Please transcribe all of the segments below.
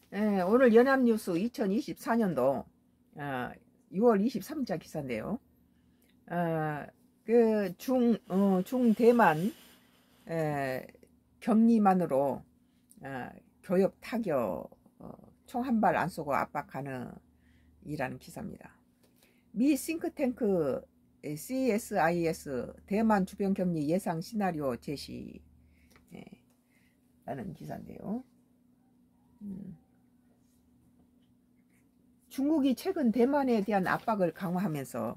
오늘 연합뉴스 2024년도 6월 23일자 기사인데요. 중대만 격리만으로 교역 타격 총 한 발 안 쏘고 압박 가능이라는 기사입니다. 미 싱크탱크 CSIS 대만 주변 격리 예상 시나리오 제시 라는 기사인데요. 중국이 최근 대만에 대한 압박을 강화하면서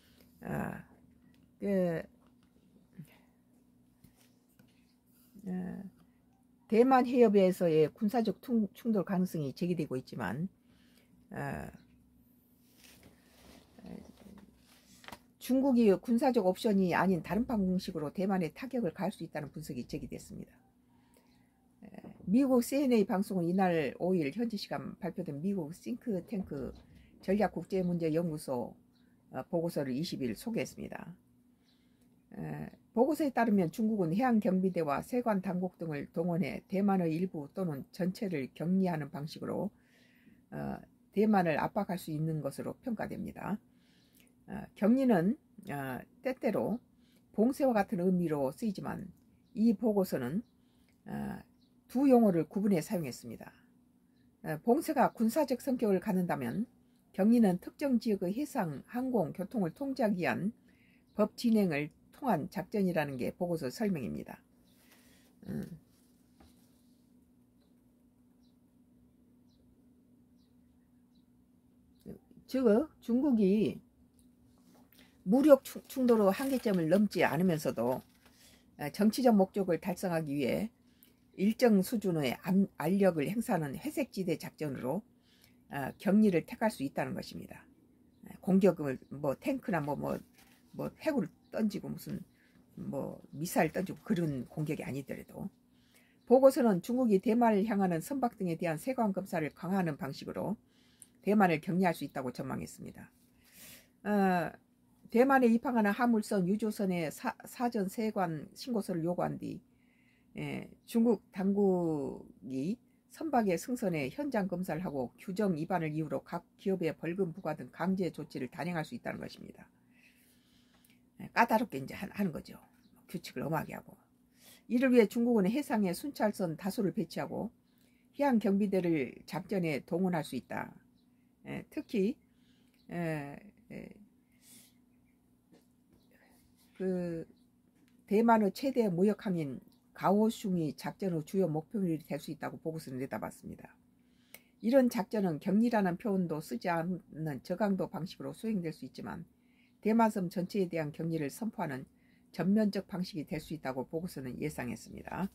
대만 해협에서의 군사적 충돌 가능성이 제기되고 있지만 중국이 군사적 옵션이 아닌 다른 방식으로 대만에 타격을 가할 수 있다는 분석이 제기됐습니다. 미국 CNA 방송은 이날 5일 현지 시간 발표된 미국 싱크탱크 전략국제문제연구소 보고서를 20일 소개했습니다. 보고서에 따르면 중국은 해양경비대와 세관 당국 등을 동원해 대만의 일부 또는 전체를 격리하는 방식으로 대만을 압박할 수 있는 것으로 평가됩니다. 격리는 때때로 봉쇄와 같은 의미로 쓰이지만 이 보고서는 두 용어를 구분해 사용했습니다. 봉쇄가 군사적 성격을 갖는다면 격리는 특정 지역의 해상, 항공, 교통을 통제하기 위한 법 진행을 통한 작전이라는 게 보고서 설명입니다. 즉 중국이 무력 충돌의 한계점을 넘지 않으면서도 정치적 목적을 달성하기 위해 일정 수준의 알력을 행사하는 회색지대 작전으로 격리를 택할 수 있다는 것입니다. 공격을 탱크나 핵을 던지고 무슨 미사일 던지고 그런 공격이 아니더라도 보고서는 중국이 대만을 향하는 선박 등에 대한 세관 검사를 강화하는 방식으로 대만을 격리할 수 있다고 전망했습니다. 대만에 입항하는 화물선 유조선의 사전 세관 신고서를 요구한 뒤 중국 당국이 선박의 승선에 현장 검사를 하고 규정 위반을 이유로 각 기업에 벌금 부과 등 강제 조치를 단행할 수 있다는 것입니다. 까다롭게 이제 하는 거죠. 규칙을 엄하게 하고. 이를 위해 중국은 해상에 순찰선 다수를 배치하고 해양 경비대를 작전에 동원할 수 있다. 특히 대만의 최대 무역함인 가오슝이 작전의 주요 목표물이 될 수 있다고 보고서는 내다봤습니다. 이런 작전은 격리라는 표현도 쓰지 않는 저강도 방식으로 수행될 수 있지만 대만섬 전체에 대한 격리를 선포하는 전면적 방식이 될 수 있다고 보고서는 예상했습니다.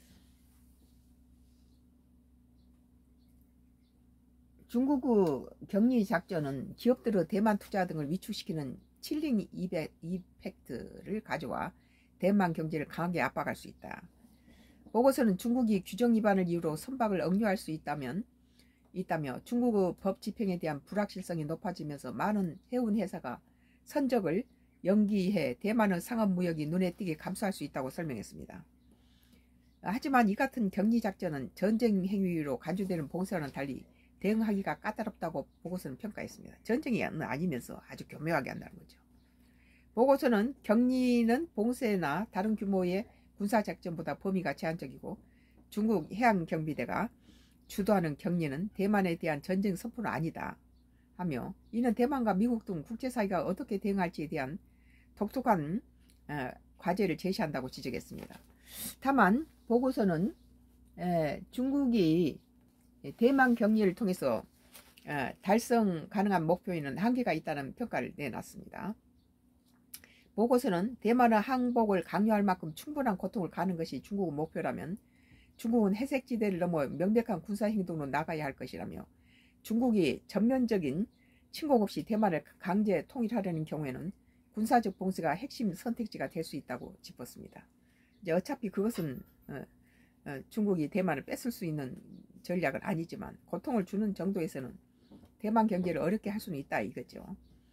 중국의 격리 작전은 기업들의 대만 투자 등을 위축시키는 칠링 이펙트를 가져와 대만 경제를 강하게 압박할 수 있다. 보고서는 중국이 규정 위반을 이유로 선박을 억류할 수 있다며 중국의 법 집행에 대한 불확실성이 높아지면서 많은 해운 회사가 선적을 연기해 대만의 상업무역이 눈에 띄게 감소할 수 있다고 설명했습니다. 하지만 이 같은 격리 작전은 전쟁 행위로 간주되는 봉쇄와는 달리 대응하기가 까다롭다고 보고서는 평가했습니다. 전쟁이 아니면서 아주 교묘하게 한다는 거죠. 보고서는 격리는 봉쇄나 다른 규모의 군사작전보다 범위가 제한적이고 중국 해양경비대가 주도하는 격리는 대만에 대한 전쟁 선포는 아니다 하며 이는 대만과 미국 등 국제사회가 어떻게 대응할지에 대한 독특한 과제를 제시한다고 지적했습니다. 다만 보고서는 중국이 대만 격리를 통해서 달성 가능한 목표에는 한계가 있다는 평가를 내놨습니다. 보고서는 대만의 항복을 강요할 만큼 충분한 고통을 가하는 것이 중국의 목표라면 중국은 해색지대를 넘어 명백한 군사행동으로 나가야 할 것이라며 중국이 전면적인 침공 없이 대만을 강제 통일하려는 경우에는 군사적 봉쇄가 핵심 선택지가 될 수 있다고 짚었습니다. 이제 어차피 그것은 중국이 대만을 뺏을 수 있는 전략은 아니지만 고통을 주는 정도에서는 대만 경제를 어렵게 할 수는 있다 이거죠.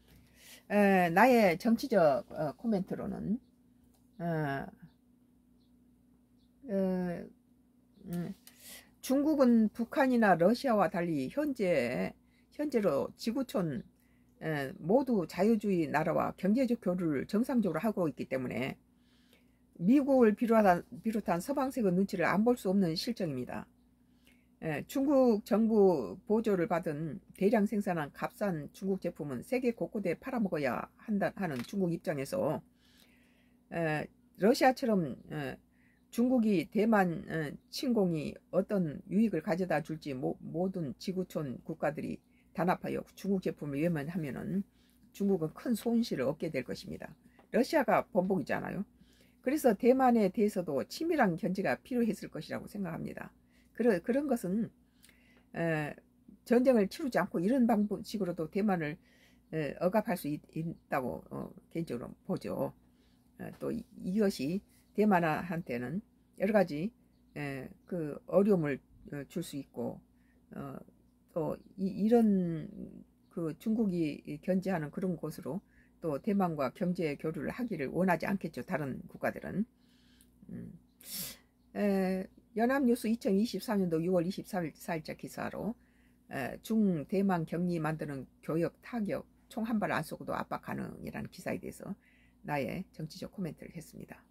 나의 정치적 코멘트로는 중국은 북한이나 러시아와 달리 현재로 지구촌 모두 자유주의 나라와 경제적 교류를 정상적으로 하고 있기 때문에 미국을 비롯한 서방세계 눈치를 안 볼 수 없는 실정입니다. 중국 정부 보조를 받은 대량 생산한 값싼 중국 제품은 세계 곳곳에 팔아먹어야 하는 중국 입장에서 러시아처럼 중국이 대만 침공이 어떤 유익을 가져다 줄지 모든 지구촌 국가들이 단합하여 중국 제품을 외면하면은 중국은 큰 손실을 얻게 될 것입니다. 러시아가 번복이잖아요. 그래서 대만에 대해서도 치밀한 견제가 필요했을 것이라고 생각합니다. 그런 것은 전쟁을 치르지 않고 이런 방식으로도 대만을 억압할 수 있다고 개인적으로 보죠. 또 이것이 대만한테는 여러 가지 그 어려움을 줄 수 있고 또 이런 그 중국이 견제하는 그런 곳으로 또 대만과 경제 교류를 하기를 원하지 않겠죠. 다른 국가들은. 연합뉴스 2024년도 6월 24일자 기사로 중대만 격리 만드는 교역 타격 총 한 발 안 쏘고도 압박 가능이라는 기사에 대해서 나의 정치적 코멘트를 했습니다.